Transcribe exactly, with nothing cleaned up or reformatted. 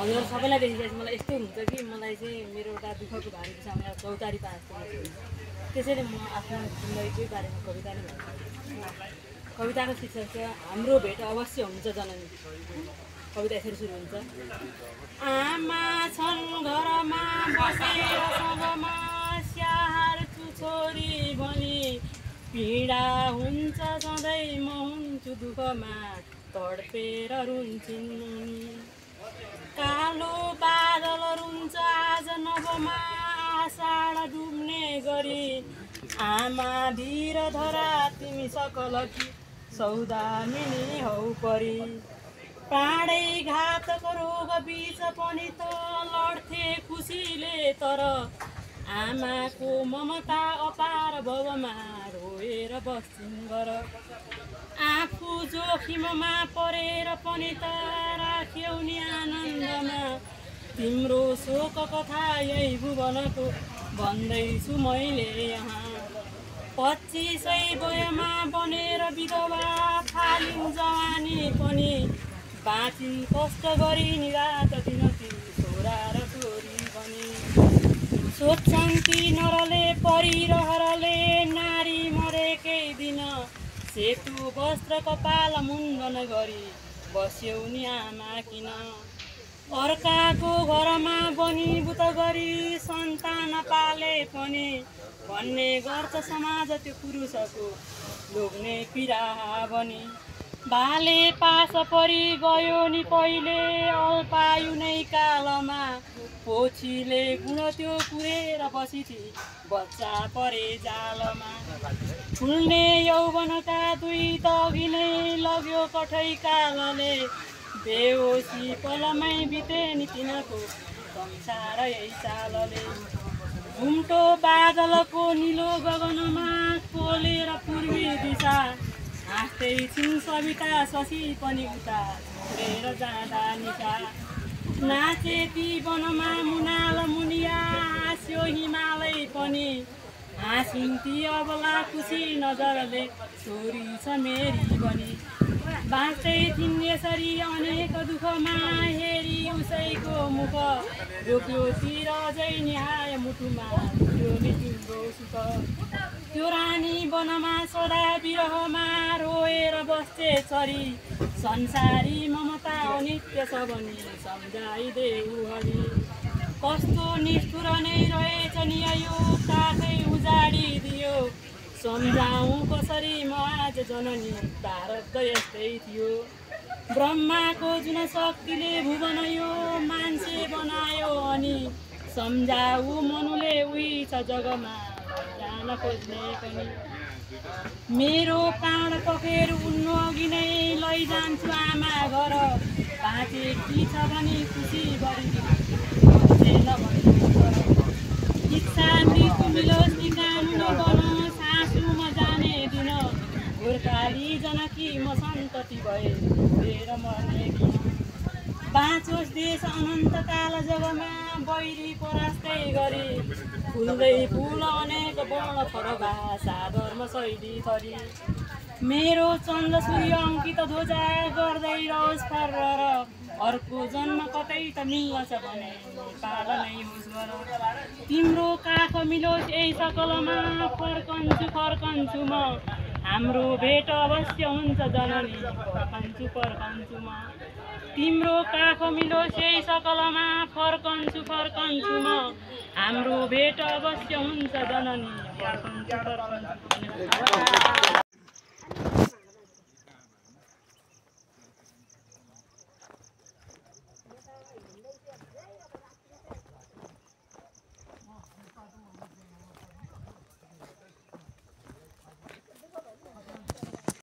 हजुर सबैलाई देखिसकेपछि मलाई यस्तो हुन्छ कि मलाई चाहिँ मेरो एउटा दुःखको भारी बिसाउने एउटा चौतारी पाए जस्तो लाग्छ। त्यसैले म आफ्नो जिन्दगीकै बारेमा कविता नै भन्छु। कविताको शीर्षक चाहिँ हाम्रो भेट अवश्य हुन्छ जननी। कविता यसरी सुरु हुन्छ। आमा छन् घरमा बसेर सँगमा स्याहार छु छोरी भनी पीडा हुन्छ सधैँ म हुन्छु दुःखमा तडपेर रुन्छिन् उनी। कालो बादल रुन्छ आज नभमा आषाढ डुब्ने गरी आमा धीर धरा तिमी सकल कि सौदामिनी हौ परी। प्राणै घातक रोग बीच पनि त लड्थे खुसीले तर आमाको ममता अपार भवमा रोएर बस्छिन् गर। आफू जोखिममा परेर पनि त राख्यौ नि आनन्दमा तिम्रो शोक कथा यही भुवनको भन्दैछु मैले यहाँ। पच्चिसै वयमा बनेर विधवा फालिन् जवानी पनि बाँचिन् कष्ट गरी निरात दिन ती छोरा र छोरी पनि। सोध्छन् ती नरले परी र हरले नारी मरेकै दिन सेतु वस्त्र कपाल मुण्डन गरी बस्यौ नि आमा किन। अर्काको घरमा बनी बुत गरी सन्तान पाले पनि भन्ने गर्छ समाज त्यो पुरुषको लोग्ने पिराहा बनी। बाले पास परी गयो नि पहिले अल्पायु नै कालमा पोछीले गुण त्यो कुरेर बसिथी बच्चा परे जालमा। फुल्ने यौवनका दुई त अघि नै लग्यो कठै कालले बेहोसी पलमै बिते नि तिनको संसार यही चालले। घुम्टो बादलको निलो गगनमा खोलेर पूर्वी दिशा हाँस्दै छिन् सविता शशी पनि उता उडेर जाँदा निशा। नाचे ती वनमा मुनाल मुनिया हाँस्यो हिमालय पनि हाँसिन् ती अबला खुसी नजरले छोरी छ मेरी बनी। बाँच्दै थिइन् यसरी अनेक दुःखमा हेरी उसैको मुख रोक्यो तिर अझै निहाय मुटुमा थियो नि तिम्रो सुख। त्यो रानी वनमा सदा विरहमा रोएर बस्थे छरी संसारी ममता अनित्य छ भनी सम्झाइदेऊ हरि। कस्तो निष्ठुर नै रहेछ नि यो काखै उजाडिदियो सम्झाउँ कसरी म आज जननी भारत यस्तै थियो। ब्रह्माको जुन शक्तिले भुवन यो मान्छे बनायो अनि सम्झाऊ मनुले उही छ जगमा जान खोज्ने पनि। मेरो प्राण पखेर उड्नु अघि नै लैजान्छु आमा घर बाँचेकी छ भने खुसी गरिदिनु इच्छा मृत्यु मिलोस् कि कानुनी बनोस् सासुमा जाने दिन गोर्खाली जनकी म सन्तति भए उडेर मर्ने दिन। बाँचोस् देश अनन्तकाल जगमा बैरी परास्तै गरी फुल्दै फुल अनेक वर्ण फरबा साधर्म शैली थरी। मेरो चन्द्र सूर्य अङ्कित ध्वजा गर्दै रहोस् फर्र अर्को जन्म कतै त मिल्छ भने नेपाल नै होस् गर। तिम्रो काख मिलोस् यही सकलमा फर्कन्छु फर्कन्छु म हाम्रो भेट अवश्य हुन्छ जननी फर्कन्छु फर्कन्छु म। तिम्रो काख मिलोस् यही सकलमा फर्कन्छु फर्कन्छु म हाम्रो भेट अवश्य हुन्छ जननी फर्कन्छु फर्कन्छु।